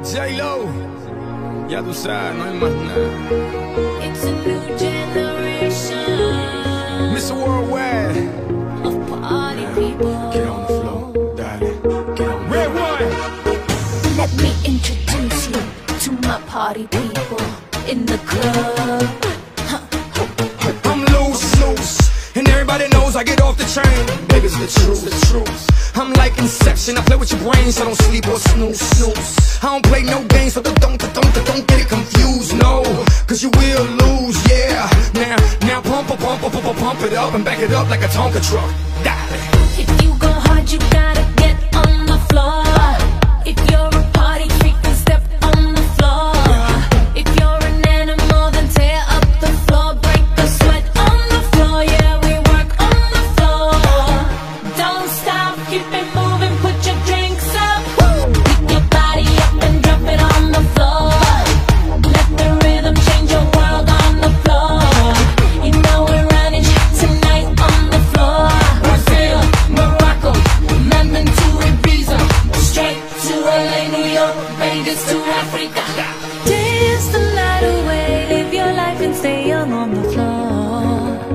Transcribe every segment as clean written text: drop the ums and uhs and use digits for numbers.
J-Lo, ya tú sabes, no hay más nada. It's a new generation, Mr. Worldwide, of party people. get on the floor, darling, get on. Red one. Let me introduce you to my party people in the club. I'm loose, and everybody knows I get off the train. Baby, it's the truth. I'm like Inception, I play with your brain, so don't sleep or snooze. I don't play no games, so don't get it confused, no. Cause you will lose, yeah. Now pump it up and back it up like a Tonka truck. Darling. If you go hard, you gotta get on the floor. If you're a party freak, then step on the floor. If you're an animal, then tear up the floor. Break the sweat on the floor, yeah, we work on the floor. Don't stop, keep it moving, put your drinks up. Pick your body up and drop it on the floor. Let the rhythm change your world on the floor. You know we're running tonight on the floor. Brazil, Morocco, London to Ibiza, straight to LA, New York, Vegas to Africa. Dance the night away, live your life and stay young on the floor.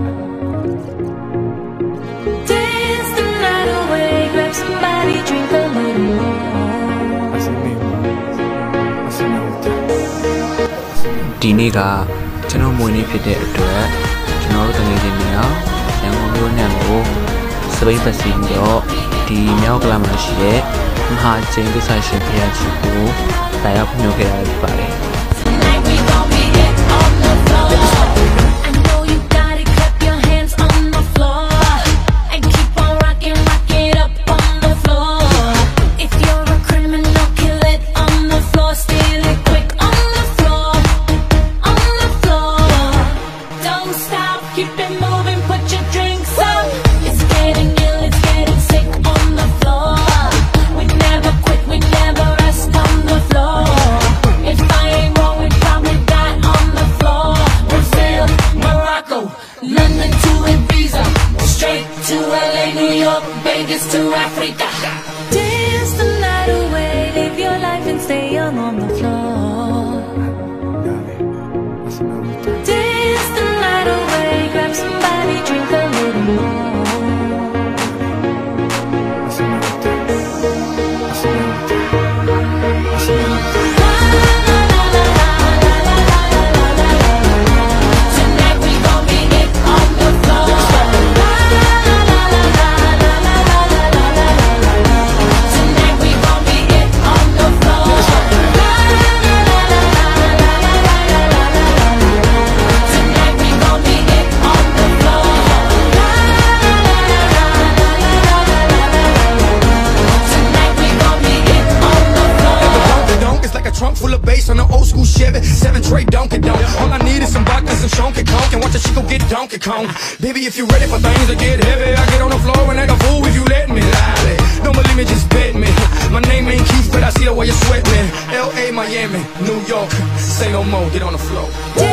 Dance the night away, grab somebody, drink a little more. ဒီနေ့ကကျွန်တော်မွေးနေ့ဖြစ်တဲ့အတွက်ကျွန်တော်တို့တကယ်ချင်းနေအောင်ရန်ကုန်မြို့နဲ့ကိုစပိတ်ပတ်စီပြီးတော့ဒီမြောက်ကလာမှာရှိတဲ့မဟာကျင်းကိစ္စရှင်ဖရာကြီးကိုလာရောက်ဖွင့်ပြခဲ့ရဖြစ်ပါတယ် Tonight we gon' be it on the floor. I know you got it, clap your hands on the floor. And keep on rocking, rock it up on the floor. If you're a criminal, kill it on the floor. Steal it quick on the floor. On the floor. Don't stop, keep it moving, put your drinks up. It's getting ill, it's getting sick on the floor. We never quit, we never rest on the floor. If I ain't wrong, we probably die on the floor. Brazil, Morocco, London to Ibiza, straight to LA, New York, Vegas to Africa. Dance the night away, live your life and stay young on the floor. Dance the night away, grab somebody, drink a little more. Tonight we gon' be it on the floor. Tonight we gon' be it on the floor. Tonight we gon' be it on the floor. Tonight we gon' be it on the floor. It's like a trunk full of bass on an old school Chevy 7 tray Donkey Donk. All I need is some vodka, some Shonky Conk, and watch a chico get Donkey Kong. Baby, if you're ready for things to get heavy, I get on the floor and act a fool if you let me. Lie. Don't believe me, just bet me. My name ain't Keith, but I see the way you sweat me. L.A., Miami, New York, say no more, get on the floor.